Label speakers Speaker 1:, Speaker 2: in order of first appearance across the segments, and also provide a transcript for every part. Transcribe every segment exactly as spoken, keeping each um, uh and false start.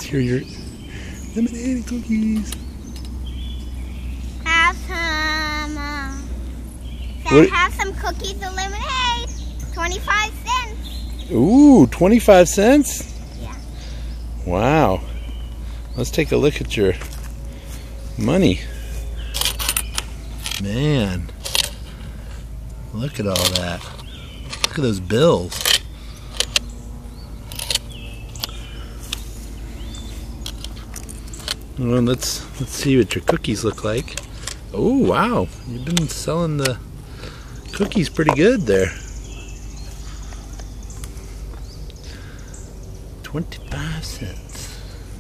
Speaker 1: Here are your lemonade and cookies.
Speaker 2: Have some. Uh,
Speaker 1: What?
Speaker 2: have some cookies and lemonade. Twenty-five cents.
Speaker 1: Ooh, twenty-five cents?
Speaker 2: Yeah.
Speaker 1: Wow. Let's take a look at your money. Man. Look at all that. Look at those bills. Well, let's let's see what your cookies look like. Oh wow, you've been selling the cookies pretty good there. Twenty-five cents.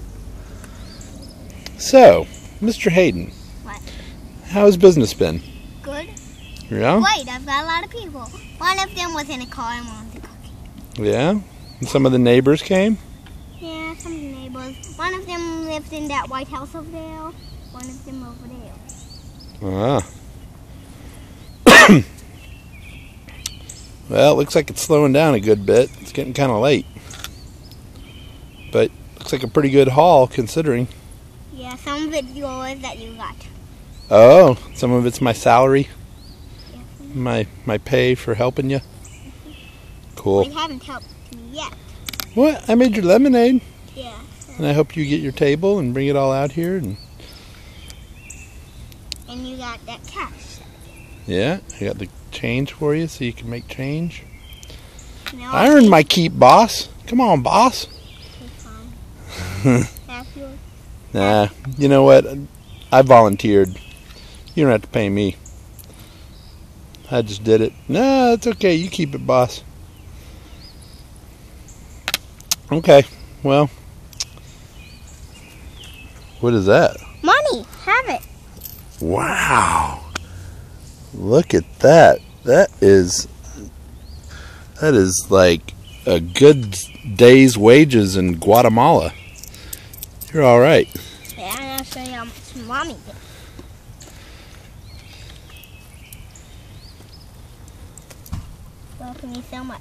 Speaker 1: So, Mister Hayden,
Speaker 2: What?
Speaker 1: how's business been?
Speaker 2: Good.
Speaker 1: Yeah.
Speaker 2: Wait, I've got a lot of people. One of them was in a car and one was a cookie.
Speaker 1: Yeah. And some of the neighbors came.
Speaker 2: Yeah, some of the neighbors. One of them lived in that White House over there. One of them over there.
Speaker 1: Ah. Well, it looks like it's slowing down a good bit. It's getting kind of late. But looks like a pretty good haul considering.
Speaker 2: Yeah, some of it's yours that you got.
Speaker 1: Oh, some of it's my salary,
Speaker 2: Yeah.
Speaker 1: my my pay for helping you. Cool.
Speaker 2: You haven't helped me yet.
Speaker 1: What? I made your lemonade,
Speaker 2: Yeah.
Speaker 1: and I hope you get your table and bring it all out here. And
Speaker 2: And you got that cash.
Speaker 1: yeah, I got the change for you, so you can make change.
Speaker 2: No,
Speaker 1: I earned my keep, boss. Come on, boss.
Speaker 2: Half yours.
Speaker 1: Nah, you know what? I volunteered. You don't have to pay me. I just did it. Nah, it's okay. You keep it, boss. Okay, well. What is that?
Speaker 2: Money. Have it.
Speaker 1: Wow. Look at that. That is, that is like a good day's wages in Guatemala. You're all right.
Speaker 2: Yeah, I'm going to show you how much mommy did. Welcome you so much.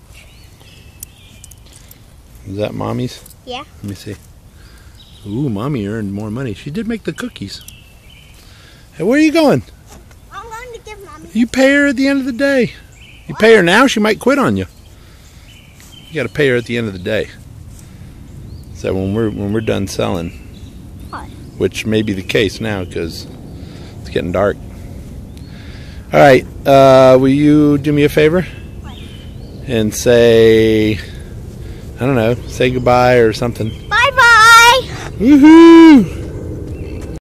Speaker 1: Is that mommy's?
Speaker 2: Yeah.
Speaker 1: Let me see. Ooh, mommy earned more money. She did make the cookies. Hey, where are you going?
Speaker 2: I'm going to give mommy.
Speaker 1: You pay her at the end of the day. You pay her now, she might quit on you. You got to pay her at the end of the day. So when we're when we're done selling,
Speaker 2: What?
Speaker 1: which may be the case now because it's getting dark. All right, uh, will you do me a favor
Speaker 2: What?
Speaker 1: and say, I don't know, say goodbye or something.
Speaker 2: Bye-bye.
Speaker 1: Woohoo!